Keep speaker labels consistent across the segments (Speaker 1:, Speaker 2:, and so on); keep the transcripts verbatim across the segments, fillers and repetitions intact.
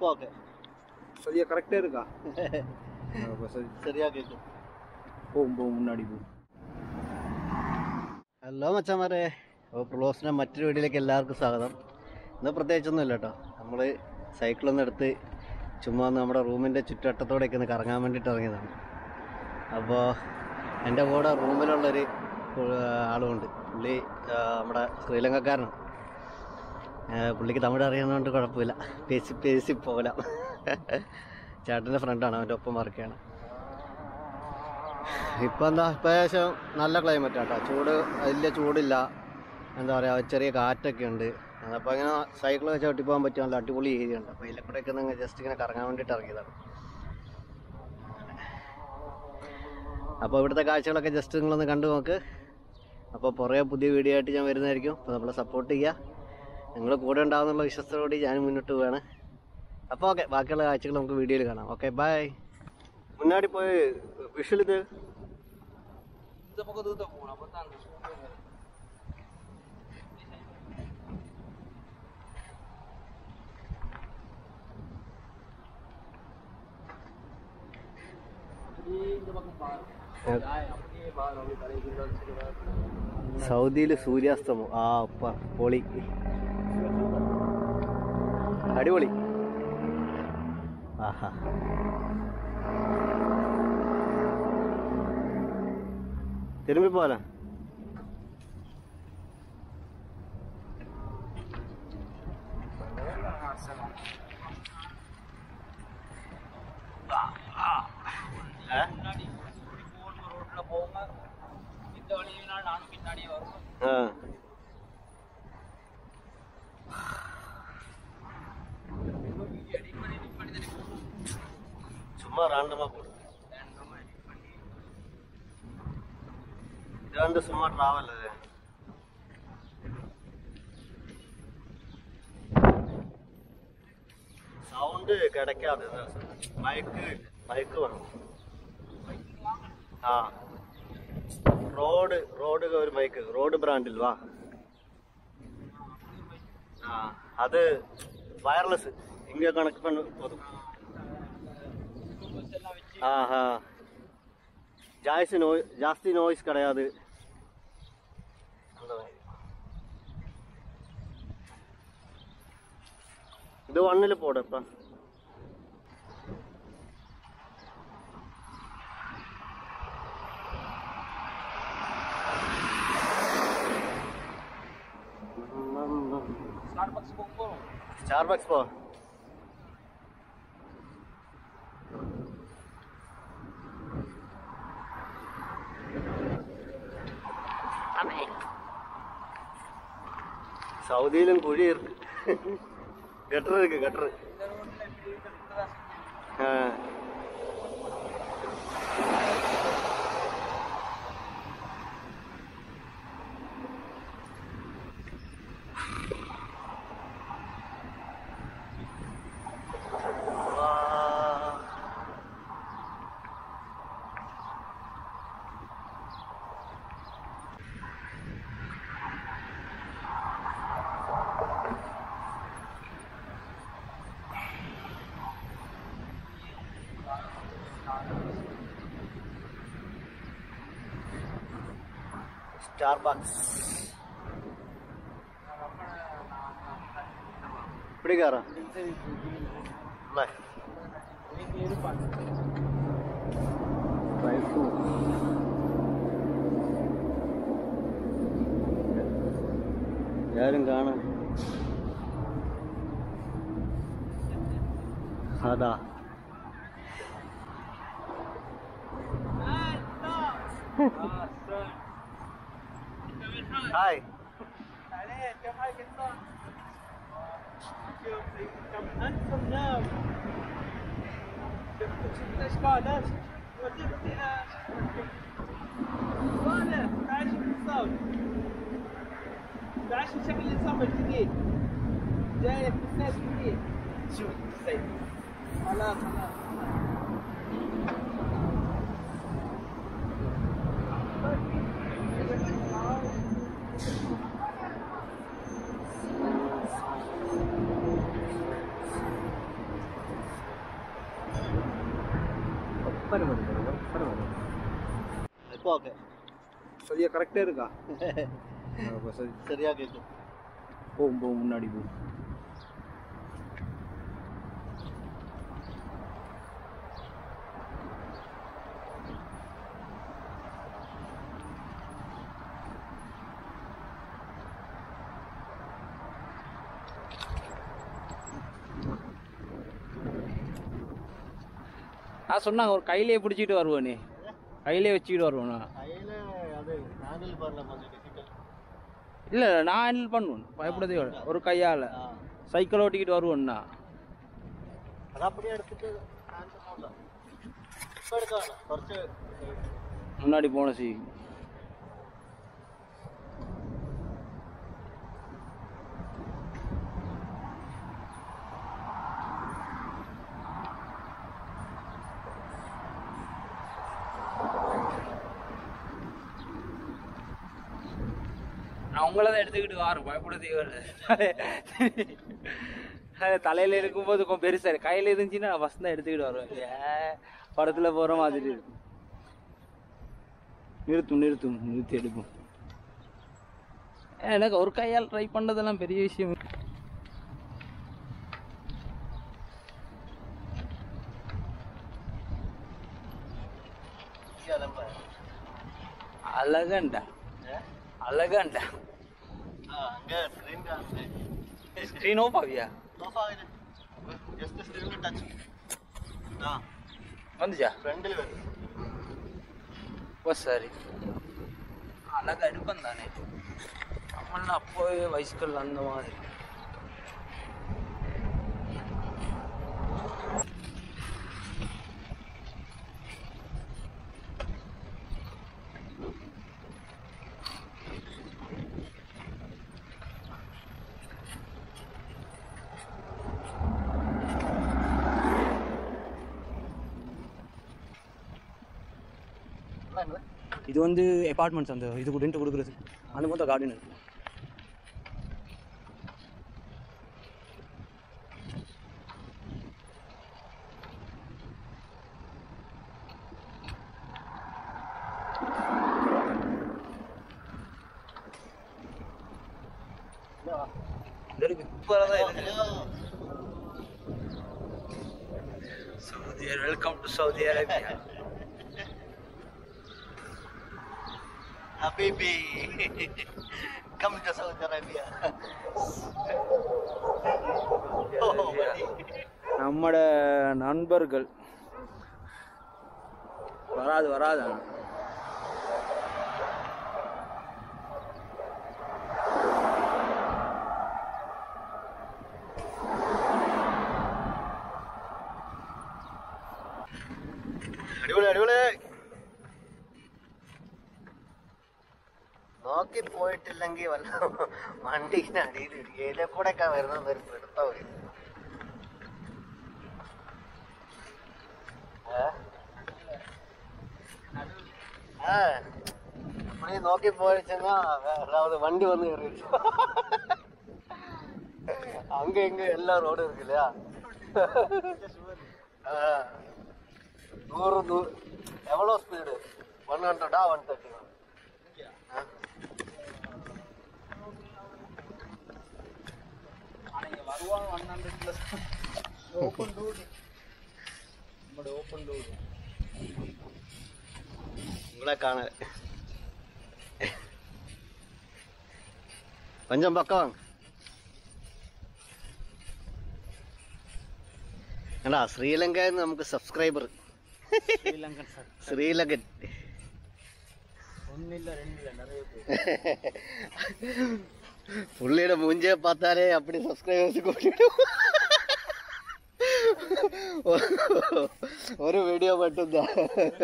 Speaker 1: இப்போ ஓகே
Speaker 2: சரியா கரெக்டா இருக்கா?
Speaker 1: சரியா கேட்கும்.
Speaker 2: போகும் போகும் മുന്നാടി പോകും.
Speaker 1: ഹലോ മച്ചാമാരെ, അപ്പോൾ പ്രൊലോസിൻ്റെ മറ്റൊരു വീഡിയോയിലേക്ക് എല്ലാവർക്കും സ്വാഗതം. ഇന്ന് പ്രത്യേകിച്ചൊന്നുമില്ല കേട്ടോ. നമ്മൾ സൈക്കിളൊന്നും എടുത്ത് ചുമ്മാ ഒന്ന് നമ്മുടെ റൂമിൻ്റെ ചുറ്റുവട്ടത്തോടെയൊക്കെ ഒന്ന് കറങ്ങാൻ വേണ്ടിയിട്ട് ഇറങ്ങിയതാണ്. അപ്പോൾ എൻ്റെ കൂടെ റൂമിലുള്ളൊരു ആളുമുണ്ട്. പുള്ളി നമ്മുടെ ശ്രീലങ്കക്കാരനാണ്. പുള്ളിക്ക് തമിഴ് അറിയുന്നതുകൊണ്ട് കുഴപ്പമില്ല, പേസി പേസി പോകലാം. ചേട്ടൻ്റെ ഫ്രണ്ടാണ്, അവൻ്റെ ഒപ്പം വർക്ക് ചെയ്യണം. ഇപ്പം എന്താ ഇപ്പം ഏകദേശം നല്ല ക്ലൈമറ്റ് കേട്ടോ. ചൂട് വലിയ ചൂടില്ല, എന്താ പറയുക, ചെറിയ കാറ്റൊക്കെ ഉണ്ട്. അപ്പോൾ ഇങ്ങനെ സൈക്കിൾ ചവിട്ടി പോകാൻ പറ്റിയ നല്ല അടിപൊളി ഏരിയ ഉണ്ട്. അപ്പോൾ ഇതിലെക്കൂടെയൊക്കെ ഒന്ന് ജസ്റ്റ് ഇങ്ങനെ കറങ്ങാൻ വേണ്ടിയിട്ട് ഇറങ്ങിയതാണ്. അപ്പോൾ ഇവിടുത്തെ കാഴ്ചകളൊക്കെ ജസ്റ്റ് നിങ്ങളൊന്ന് കണ്ടു നോക്ക്. അപ്പോൾ പുറകെ പുതിയ വീഡിയോ ആയിട്ട് ഞാൻ വരുന്നതായിരിക്കും. അപ്പോൾ നമ്മളെ സപ്പോർട്ട് ചെയ്യുക. നിങ്ങൾ കൂടെ ഉണ്ടാകുന്നുള്ള വിശ്വാസത്തോടെ ഞാൻ മുന്നോട്ട് പോവുകയാണ്. അപ്പോൾ ഓക്കെ, ബാക്കിയുള്ള കാഴ്ചകൾ നമുക്ക് വീഡിയോയിൽ കാണാം. Okay bye. മുന്നാടി പോയി വിഷൽ ഇത് സൗദിയിൽ സൂര്യാസ്തമം. ആ ഉപ്പ പൊളി, അടിപൊളി. ആഹാ, തിരുമ്പി പോല. சும்மா ராண்டமா போடு, இது வந்து சும்மா டிராவல். அது சவுண்டு கிடைக்காது. மைக்கு மைக்கு வேணும். ആ റോഡ് റോഡ് ഒരു മൈക്ക് റോഡ് ബ്രാൻഡിൽ വാ. ആ അത് വയർലെസ് ഇങ്ങനെ കണക്ട് പണ പോതും. ആ ഹാ ജാസ്തി നോ ജാസ്തി നോയ്സ് കിടയാത്. ഇത് വണ്ണിൽ പോടപ്പ. Starbucks po. സൗദിയിലും കുഴി ഗട്ടർ ഇருக்கு ഗട്ടർ. ആ Starbucks. ഇവിടെ കയറാം. ആരും കാണാൻ അതാ. هاي
Speaker 3: عليك كيف حالك انت؟ شوف كم انتم نام شفت شفت الاشكال وجبت صالح تعال شوف الصوت، تعال شوف شكل النظام الجديد جايك بالسيف جديد. شوف السيف خلاص خلاص
Speaker 2: சரி மதி பரவாயில்ல சரி மதி
Speaker 1: இப்போ ஓகே
Speaker 2: சரியா கரெக்டாக இருக்கா அப்போ சரி
Speaker 1: சரியாக கேட்கும்.
Speaker 2: போகும் போகும் முன்னாடி போ. நான் சொன்னாங்க ஒரு கையிலே பிடிச்சிட்டு வருவோனே, கையிலே வச்சுக்கிட்டு வருவோண்ணா.
Speaker 1: கையில் அது ஹேண்டில் பண்ணல கொஞ்சம் டிஃபிகல்ட்.
Speaker 2: இல்லை நான் ஹேண்டில் பண்ணுவேன், பயப்படதே இல்லை. ஒரு கையால் சைக்கிள் ஓட்டிக்கிட்டு வருவோண்ணா.
Speaker 1: அது அப்படியே எடுத்துட்டு ஹேண்டில் பண்ணலாம். இப்போ எடுக்க வேணாம், കുറച്ച്
Speaker 2: முன்னாடி போன சி நான் உங்களை தான் எடுத்துக்கிட்டு வாரம், பயப்படதே தலையில் இருக்கும்போது கொஞ்சம் பெருசாக கையில் இருந்துச்சுன்னா நான் ஃபஸ்ட் தான் எடுத்துக்கிட்டு வருவேன். ஏன் படத்தில் போகிற மாதிரி இருக்கும். நிறுத்தும் நிறுத்தும் நிறுத்தி எடுப்போம். எனக்கு ஒரு கையால் ட்ரை பண்ணுறதெல்லாம் பெரிய விஷயம். அழகண்டா அழகண்டா
Speaker 1: அங்கே ஸ்க்ரீன் காசு
Speaker 2: ஸ்க்ரீன் ஓப் ஆகியா
Speaker 1: ഓഫ് ആയില്ല, ജസ്റ്റ് സ്ക്രീനിൽ ടച്ച്. ആ
Speaker 2: வந்துச்சா
Speaker 1: ഫ്രണ്ടിൽ വരും.
Speaker 2: ஓ சரி, அழகா எடுப்பேன் தானே நம்மள அப்போவே வயசுக்கள் அந்த மாதிரி. இது வந்து அபார்ட்மெண்ட்ஸ், அந்த இது ரெண்ட் கொடுக்குறது அந்த மொத்தம் கார்டன் இருக்கு. Saudi welcome to Saudi Arabia.
Speaker 1: Habibi, come to Saudi Arabia.
Speaker 2: நம்மட நண்பர்கள் வராது வராது
Speaker 1: അടിപൊളി അടിപൊളി. നോക്കി പോയിട്ടില്ലെങ്കിൽ വല്ല വണ്ടിന്റെ അടിയിൽ ഏതിലെ കൂടെ ഒക്കെ വരുന്നത് ഒരു പിടുത്തം വരും. ആ அப்படி நோக்கி போயிடுச்சுன்னா அதாவது வண்டி வந்து ஏறிடுச்சு. அங்க இங்க எல்லா ரோடும் இருக்கு இல்லையா, நூறு நூறு எவ்வளோ ஸ்பீடு, ஒன் ஹண்ட்ரடா ஒன் தேர்ட்டி
Speaker 2: வருவாங்க. One hundred plus open road, நம்மளோட ஓப்பன் ரோடு.
Speaker 1: உங்களை காண கொஞ்சம் பக்கம் வாங்க. ஏன்னா ஸ்ரீலங்கா நமக்கு சப்ஸ்கிரைபர்
Speaker 2: ஸ்ரீலங்கன் சார்,
Speaker 1: ஸ்ரீலங்கன்
Speaker 2: ஒன்றும் இல்லை ரெண்டு இல்லை நிறைய பேர்.
Speaker 1: புள்ளியோட மூஞ்சே பார்த்தாலே அப்படி சப்ஸ்கிரைபர்ஸ் கூட்டிடும். ஒரு வீடியோ மட்டும்தான்.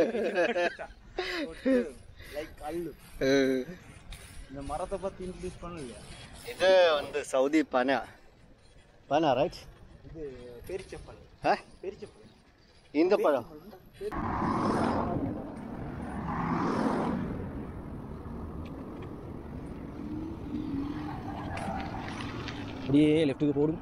Speaker 2: லைக் அல்லு இந்த மரத்தை பற்றி இன்ட்ரடியூஸ் பண்ணலையா?
Speaker 1: இது வந்து சவுதி பனா பனா ரைட்.
Speaker 2: இது பேரிச்சப்பழம்.
Speaker 1: ஆ
Speaker 2: பேரிச்சப்பழம்
Speaker 1: இந்த பழம்
Speaker 2: அப்படியே லெஃப்ட்டுக்கு போடும்.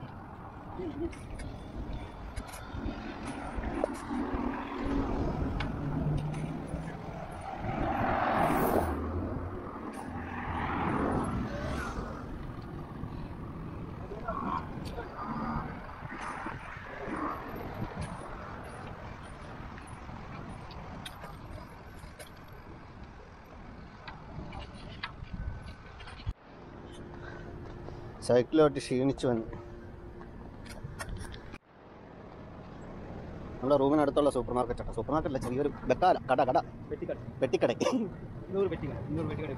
Speaker 1: സൈക്കിളോട്ട് ക്ഷീണിച്ചു വന്നു. നമ്മുടെ റൂമിനടുത്തുള്ള സൂപ്പർ മാർക്കറ്റ് ആണ്. സൂപ്പർ മാർക്കറ്റല്ല, ചെറിയൊരു ബെക്കാല കട കട
Speaker 3: പെട്ടിക്കട
Speaker 1: പെട്ടിക്കട.
Speaker 3: നൂറ് പെട്ടിക്കട നൂറ് പെട്ടിക്കട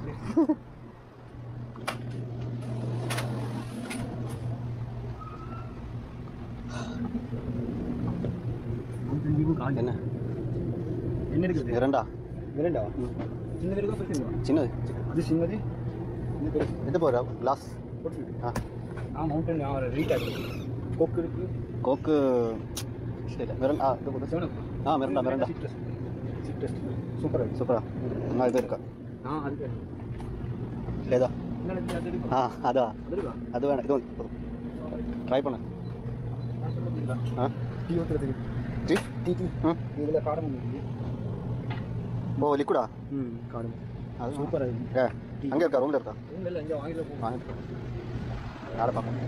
Speaker 1: என்ன
Speaker 3: என்ன இருக்குது
Speaker 1: இரண்டா
Speaker 3: இரண்டா சின்னது இருக்கா பெருசு
Speaker 1: சின்னது
Speaker 3: அது சின்னது இது பெருசு
Speaker 1: இது போகிறா கிளாஸ் ஆ
Speaker 3: ஆ மவுண்டன் ஆ ரீட் ஆகுது கோக்கு இருக்கு
Speaker 1: கோக்கு சரி மிரண்டா ஆ இது போது
Speaker 3: செவன்
Speaker 1: ஆ மிரண்டா மிரண்டா
Speaker 3: சிட்ரஸ் சூப்பர்
Speaker 1: சூப்பரா என்ன இது இருக்கா
Speaker 3: ஆ அது
Speaker 1: లేదా
Speaker 3: என்ன அது இருக்கு
Speaker 1: ஆ அதா
Speaker 3: அது இருக்கா
Speaker 1: அது வேணாம் இது ட்ரை பண்ணு ஆ
Speaker 3: டீ ஊத்துறது
Speaker 1: டீ
Speaker 3: டீ டீ
Speaker 1: ம்
Speaker 3: இதுல காரம் இருக்கு
Speaker 1: ஓ லிக்விடா
Speaker 3: ம் காரம்
Speaker 1: அது
Speaker 3: சூப்பரா இருக்கு
Speaker 1: ஏ அங்கே இருக்கா ரூமில் இருக்கா
Speaker 3: இல்ல இல்ல இங்க வாங்கில போ
Speaker 1: வாங்கிட்டு யாரை பார்க்கலாம்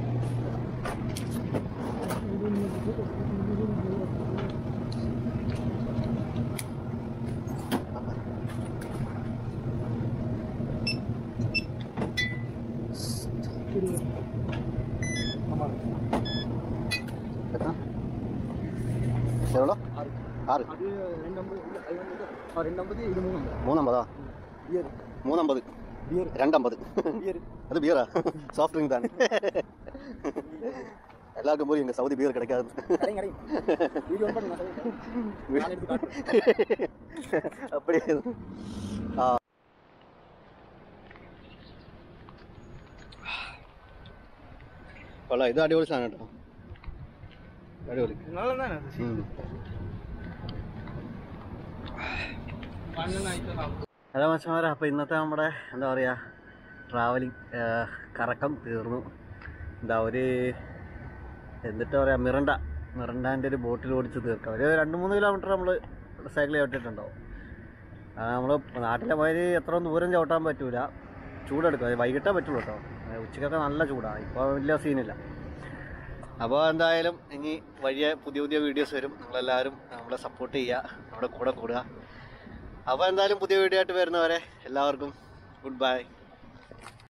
Speaker 3: ஆமா
Speaker 1: எத்தனை எவ்வளோ
Speaker 3: ஆறு
Speaker 1: ആറ്
Speaker 3: அது ரெண்டு ஐம்பது இல்ல அது வந்து ஆ ரெண்டு ஐம்பது இது மூணு
Speaker 1: മൂന്നമ്പതാ
Speaker 3: பியர்
Speaker 1: മൂന്നമ്പത്
Speaker 3: பியர்
Speaker 1: രണ്ടമ്പത്
Speaker 3: பியர்
Speaker 1: அது பியரா சாஃப்ட் ட்ரிங்க் தானே எல்லாருக்கும் போய் எங்கள் சவுதி பியர் கிடைக்காது
Speaker 3: கடைங்க கடைங்க வீடியோ பண்ணி நான் சொல்றேன் நான் எடுத்து காட்டுறேன்
Speaker 1: அப்படி ஆ കൊള്ളാം ഇത് അടിപൊളി സാധനം കേട്ടോ അടിപൊളി
Speaker 3: നല്ലതാണ്
Speaker 1: ഉം.
Speaker 3: പണ്ണനായിട്ട്
Speaker 1: ഹലോ മച്ചന്മാരെ, അപ്പോൾ ഇന്നത്തെ നമ്മുടെ എന്താ പറയുക ട്രാവലിംഗ് കറക്കം തീർന്നു. എന്താ ഒരു എന്നിട്ട് പറയാം മിറണ്ട മിറണ്ടാൻ്റെ ഒരു ബോട്ടിൽ ഓടിച്ച് തീർക്കാം. ഒരു രണ്ട് മൂന്ന് കിലോമീറ്റർ നമ്മൾ സൈക്കിൾ ചവിട്ടിട്ടുണ്ടാവും. നമ്മൾ നാട്ടിലെ മാതിരി എത്ര ദൂരം ചവിട്ടാൻ പറ്റൂല, ചൂടെടുക്കും. അത് വൈകിട്ടേ പറ്റുള്ളൂ കേട്ടോ. ഉച്ചക്കൊക്കെ നല്ല ചൂടാണ്, ഇപ്പോൾ വലിയ സീനില്ല. അപ്പോൾ എന്തായാലും ഇനി വലിയ പുതിയ പുതിയ വീഡിയോസ് വരും. നിങ്ങളെല്ലാവരും നമ്മളെ സപ്പോർട്ട് ചെയ്യുക, നമ്മുടെ കൂടെ കൂടുക. അപ്പോൾ എന്തായാലും പുതിയ വീഡിയോ ആയിട്ട് വരുന്നവരെ എല്ലാവർക്കും ഗുഡ് ബൈ.